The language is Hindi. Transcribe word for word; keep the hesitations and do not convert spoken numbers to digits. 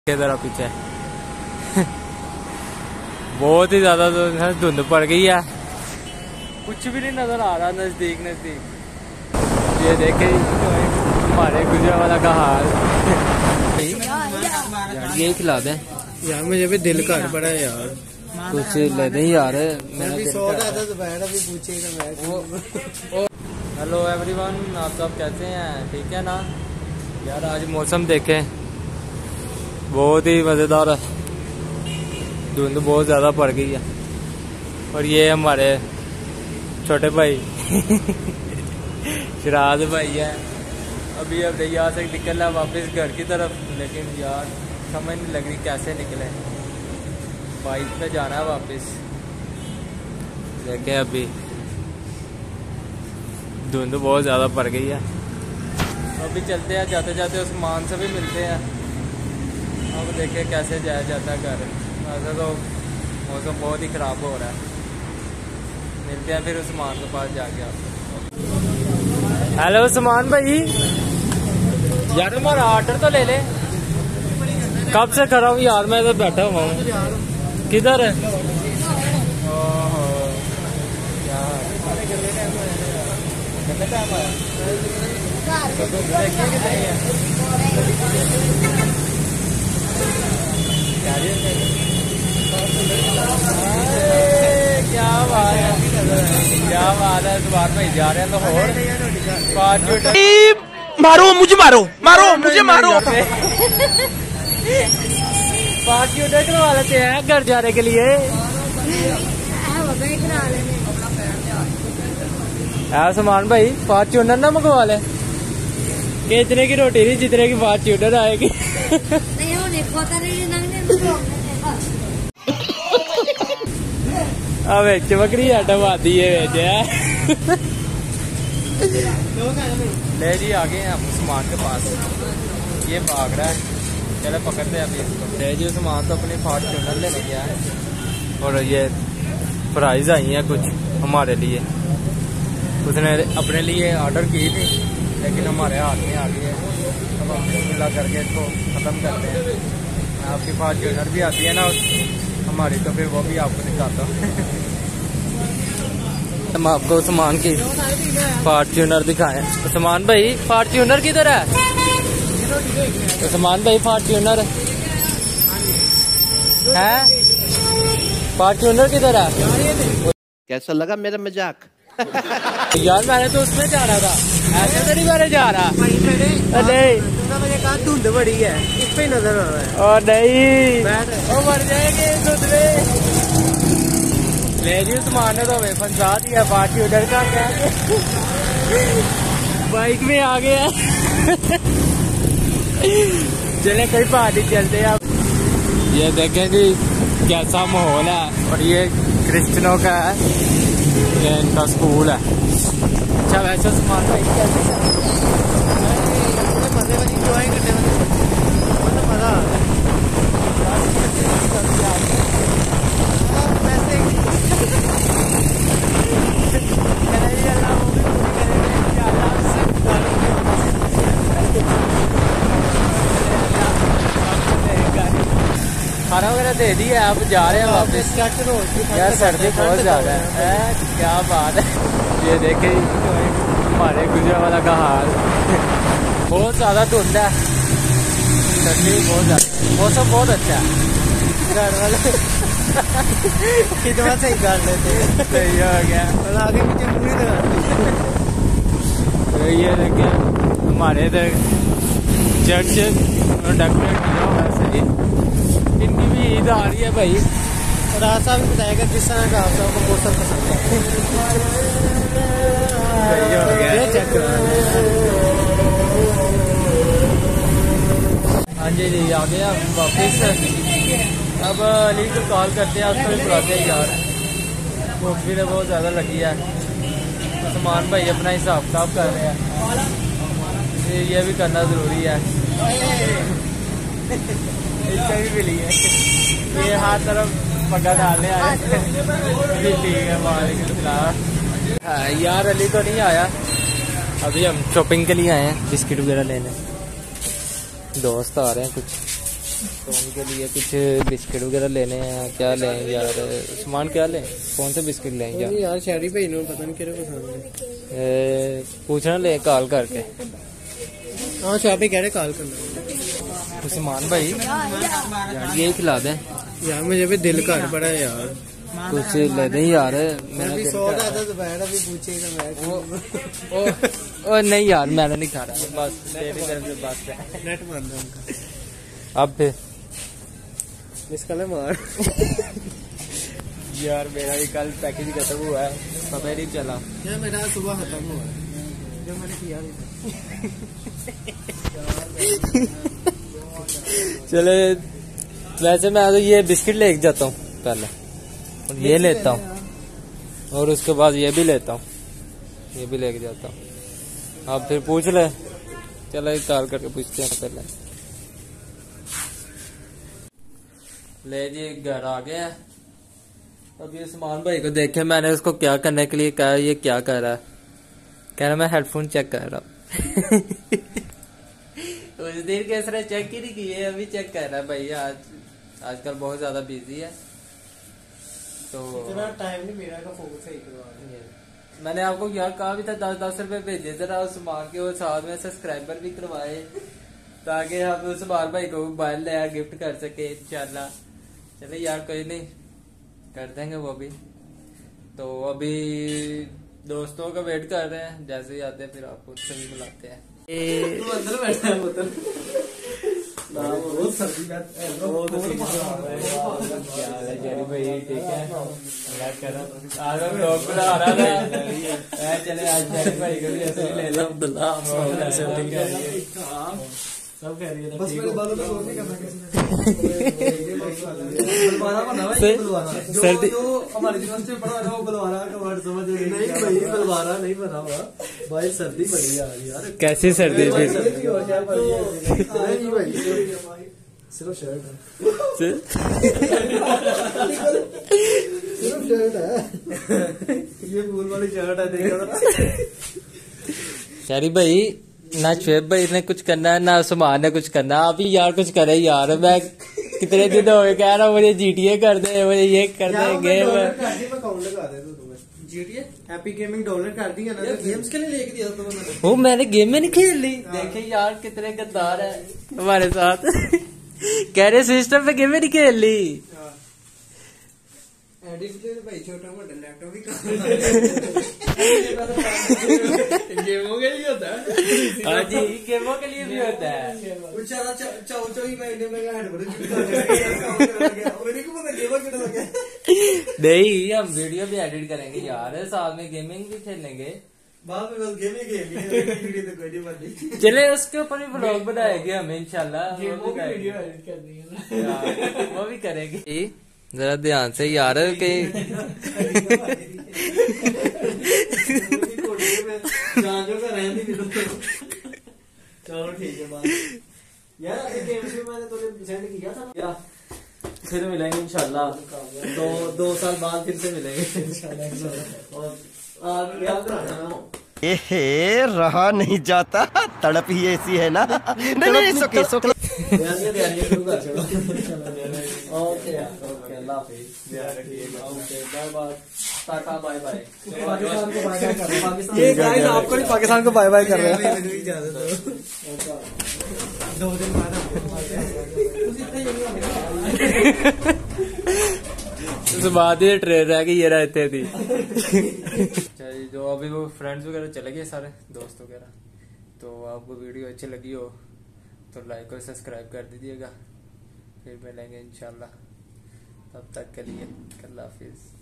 जरा पीछे बहुत ही ज्यादा धुंध पड़ गई है, कुछ भी नहीं नजर आ रहा नजदीक नजदीक। ये देखे हमारे गुजरा वाला का हाल। यार ये खिला दें यार, मुझे भी दिल कर पड़ा है यार, कुछ ले दें यार। हेलो एवरीवन, आप सब कैसे हैं? ठीक है ना यार। आज मौसम देखें, बहुत ही मज़ेदार है, धुंध बहुत ज़्यादा पड़ गई है। और ये हमारे छोटे भाई शराज भाई है, अभी अब यहाँ से निकल रहा है वापस घर की तरफ, लेकिन यार समझ नहीं लग रही कैसे निकले। बाइक पे जाना है वापस, देखें अभी धुंध बहुत ज़्यादा पड़ गई है। तो अभी चलते हैं, जाते जाते उस्मान से भी मिलते हैं। अब देखें कैसे जाया जाता है घर। वैसे तो मौसम बहुत ही ख़राब हो रहा है। मिलते हैं फिर उस्मान के पास जाके आपको। हेलो उस्मान भाई, यार हमारा ऑर्डर तो ले ले। कब से खड़ा हूँ यार, मैं तो बैठा हुआ हूँ। किधर है? ओहो यार, क्या बात है, क्या बात है। इस बार में जा रहे हैं तो मारो मुझे, मारो मारो मुझे, मारो। पार्टी करवा लेते हैं घर जाने के लिए। सामान भाई फॉर्च्यूनर ना मंगवा ले, कि इतने की रोटी नहीं जितने की फॉर्च्यूनर आएगी। अब बकरी आइटम आती है। ले जी आ गए हैं हम उस्मान के पास, ये भाग रहा है, चले पकड़ते हैं अभी इसको। ले जी उस्मान तो अपनी फॉर्च्यूनर लेने गया है, और ये प्राइज आई हैं कुछ हमारे लिए। उसने अपने लिए ऑर्डर की थी, लेकिन हमारे हाथ में आ गई है। अब हम मिला करके इसको ख़त्म करते हैं। आपकी फॉर्च्यूनर भी आती है ना हमारी, तो फिर वो भी आपको दिखाता हूँ। हम आपको उस्मान की फॉर्च्यूनर दिखाएं। उस्मान भाई फॉर्च्यूनर किधर है? उस्मान भाई फॉर्च्यूनर है, फॉर्च्यूनर किधर है? कैसा लगा मेरा मजाक? यार मैंने तो उसमें जाना था, ऐसे तो नहीं मैंने जा रहा। नहीं धुंध बड़ी है, इस पे नजर आ रहा है। और नहीं वो मर जाएंगे धुंध में। ले जी उस्मान ने तो हमें फंसा दिया, बाकी उधर का क्या बाइक में आ गया। चले कई पार्टी चलते हैं अब। ये देखें जी कैसा माहौल है, और ये क्रिश्चियनों का है, ये इनका स्कूल है। अच्छा वैसे उस्मान भाई कैसे मजे में इंजॉय करने में मजा आ रहा है। खाना वगैरह दे दिया, आप जा रहे हैं वापस। यार सर्दी बहुत ज़्यादा है, क्या बात है। ये देखे हमारे गुजरा वाला का हाल, बहुत ज़्यादा धुंध है, सर्दी बहुत ज़्यादा। मौसम बहुत अच्छा है, घर वाले कितना सही कर लेते हैं। सही हो गया, और आगे पीछे पूरी तरह। तो ये देखे हमारे इधर चर्च डेकोरेट किया हुआ है सही। इनकी भी ईद आ रही है भाई, और आशा भी बताएगा जिस तरह का आप सबको मौसम पसंद है। सही हो गया, चेक हाँ जी जी आ गया वापस। अब अली को कॉल करते हैं, उसको भी बुलाते हैं यार, भूख भी बहुत ज़्यादा लगी है। उस्मान भाई अपना हिसाब किताब कर रहे हैं, ये भी करना ज़रूरी है। इसका भी मिली है, ये हर तरफ पक्का डालने आए। ठीक है, वालेकुम सलाम। यार अली तो नहीं आया, अभी हम शॉपिंग के लिए आए हैं, बिस्किट वगैरह लेने। दोस्त आ रहे हैं कुछ। तो उनके लिए कुछ बिस्किट वगैरह लेने हैं। क्या लें यार, सामान क्या लें, कौन सा बिस्किट लें यार? यार शहरी भाई ने पता नहीं किहड़े पसंद है, पूछना ले कॉल करके। हाँ शाह भाई कह रहे कॉल करना। उस्मान भाई यार यही खिला दें यार, मुझे भी दिल कर पड़ा है यार, कुछ ले दें यार। मैं सो रहा था दोपहर, अभी पूछेगा मैं। ओ, ओ, ओ नहीं यार मैंने नहीं खा रहा, बस तेरी तरफ से बात है। नेट मार दो उनका। अब फिर इसका मार यार मेरा भी कल पैकेज खत्म हुआ है, पता ही नहीं चला। यार मेरा सुबह खत्म हुआ है जो मैंने किया चले वैसे मैं तो ये बिस्किट ले जाता हूँ पहले, और ये लेता हूँ, और उसके बाद ये भी लेता हूँ, ये भी लेके जाता हूँ। आप फिर पूछ ले, चलो एक कॉल करके पूछते हैं पहले। ले जी घर आ गया। अब ये उस्मान भाई को देखे मैंने, उसको क्या करने के लिए कहा, ये क्या कर रहा है, कह रहा मैं हेडफोन चेक कर रहा हूँ। उस दिन के तरह चेक ही नहीं किए, अभी चेक कर रहा है भाई। आज आजकल बहुत ज्यादा बिजी है, तो इतना टाइम नहीं मेरा का फोन सही करवा। मैंने आपको यार कहा भी था दस दस रुपए भेजे जरा उस्मान के, वो साथ में सब्सक्राइबर भी करवाए, ताकि हम उस्मान भाई को मोबाइल नया गिफ्ट कर सके इंशाल्लाह। चले यार कोई नहीं, कर देंगे वो भी। तो अभी दोस्तों का वेट कर रहे हैं, जैसे ही आते हैं फिर आपको उससे भी बुलाते हैं। तू अंदर बैठा है बोतल बहुत सर्दी का भाई, ठीक है आज हम लोग बुला रहा था। चले आज भाई को भी ऐसे ही ले लो, सब कह रही है बस मेरे बालों पे शोर नहीं करना सर्दी जो हमारी यूनिवर्सिटी में पढ़ा है वो बलवारा का वर्ड समझ नहीं भाई, बलवारा नहीं बना हुआ भाई, सर्दी बड़ी आ रही यार। कैसी सर्दी फिर? सिर्फ शर्ट है, सिर्फ शर्ट है, ये फूल वाली शर्ट है, देखो शहरी भाई ना शुएब भाई ने कुछ करना है ना उस्मान ने कुछ करना, आप ही यार कुछ करे यार। मैं कितने दिन हो गए कह रहा हूँ मुझे जीटीए कर दे, मुझे ये कर दे, game GTA happy gaming download कर दी है ना, गेम्स के लिए लेके दिया था मैंने। वो मैंने गेम में नहीं खेल ली। देखे यार कितने गद्दार है हमारे साथ। कह रहे सिस्टम पे गेम में नहीं खेल ली। भाई छोटा मोटा लैपटॉप भी गेमों के लिए होता है। हाँ जी गेमों के लिए भी होता है। बेचारा चौ चौबीस महीने में नहीं हम वीडियो भी एडिट करेंगे यार, साथ में गेमिंग भी खेलेंगे, बाद में गेम ही गेम। चले उसके ऊपर भी ब्लॉग बनाएंगे हम इंशाल्लाह, वीडियो एडिट करनी है, वो भी करेंगे। जरा ध्यान से यार के चलो ठीक है बात यार, गेम्स में मैंने तुझे सेंड किया था ना, फिर मिलेंगे इंशाल्लाह, दो दो साल बाद फिर से मिलेंगे इंशाल्लाह। और आज याद रखना ए रहा नहीं जाता, तड़प ही ऐसी है ना। नहीं नहीं सोके सोके तैयारी शुरू कर चलो। ओके ओके अल्लाह हाफिज, ध्यान रखिएगा। Okay bye bye, tata bye bye. Pakistan को बाय बाय कर रहे हैं, पाकिस्तान ये गाइस आपको नहीं, पाकिस्तान को बाय बाय कर रहे हैं। मेरी इजाजत दो, दो दिन बाद उस बाद ही ट्रेन रह गई ये रहते थी। जो अभी वो फ्रेंड्स वगैरह चले गए सारे दोस्त वगैरह, तो आपको वीडियो अच्छी लगी हो तो लाइक और सब्सक्राइब कर दीजिएगा। फिर मिलेंगे इंशाल्लाह, तब तक के लिए अल्लाह हाफिज।